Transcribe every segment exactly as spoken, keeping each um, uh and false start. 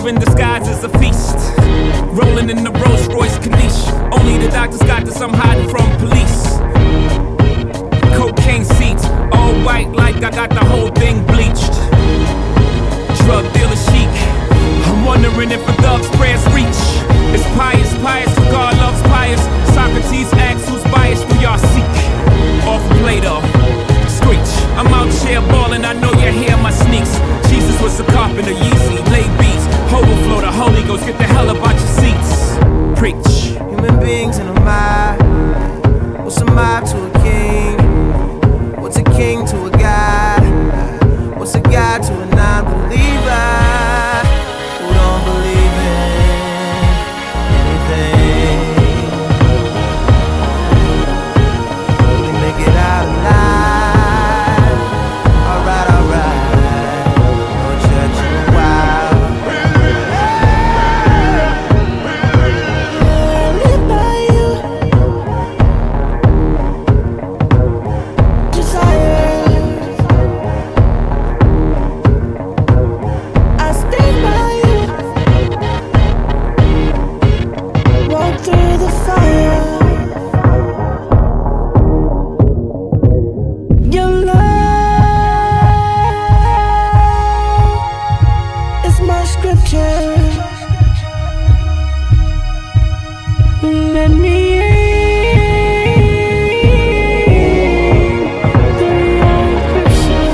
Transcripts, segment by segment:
Here in disguise is a feast. Rolling in the Rolls Royce Caniche. Only the doctors got this, I'm hiding from police. Cocaine seats, all white like I got the whole thing bleached. Drug dealer chic. I'm wondering if a thug's prayers reach. It's pious, pious, for God loves pious. Socrates asks who's biased, who y'all seek. Off Plato, screech. I'm out here ballin', I know you hear my sneaks. Jesus was a carpenter, Yeezy, lay beats. Overflow the Holy Ghost, get the hell up out your seats. Preach. Human beings in a mob. What's a mob to a king? What's a king to a god? What's a god to a non-believer who don't believe in anything? Will he make it out alive? Alright, alright. No church in a while. Live by you. Desire. I stay by you. Walk through the fire. Your love is my scripture. Let me in through your encryption.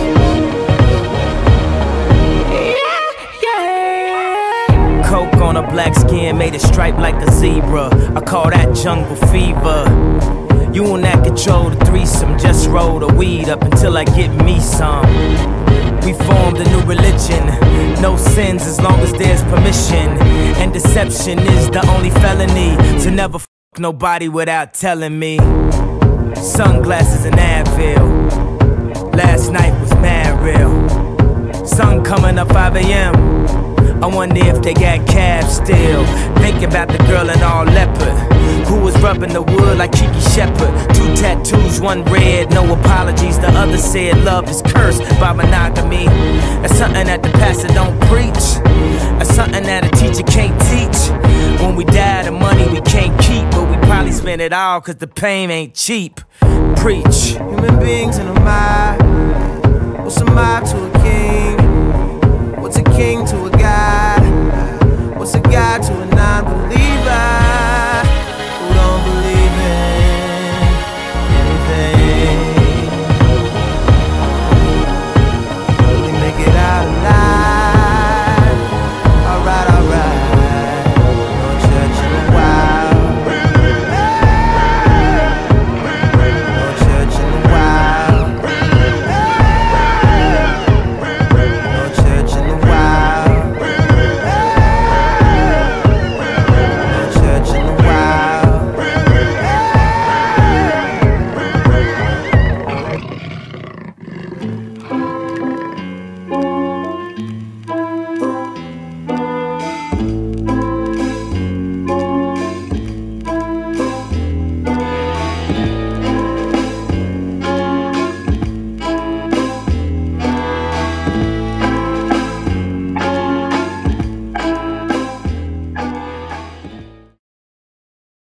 Yeah, yeah. Coke on a black skin, made it stripe like a zebra. I call that jungle fever. You and that control the threesome. Just roll the weed up until I get me some. We formed a new religion. No sins as long as there's permission. And deception is the only felony. So never f nobody without telling me. Sunglasses and Advil. Last night was mad real. Sun coming up five A M I wonder if they got cabs still. Thinking about the girl in all leopard who was rubbing the wood like Kiki Shepard. Two tattoos, one red, no apologies. The other said love is cursed by monogamy. That's something that the pastor don't preach. That's something that a teacher can't teach. When we die, the money we can't keep, but we probably spend it all cause the pain ain't cheap. Preach. Human beings in a mob. What's a mob to a king? What's a king to a god?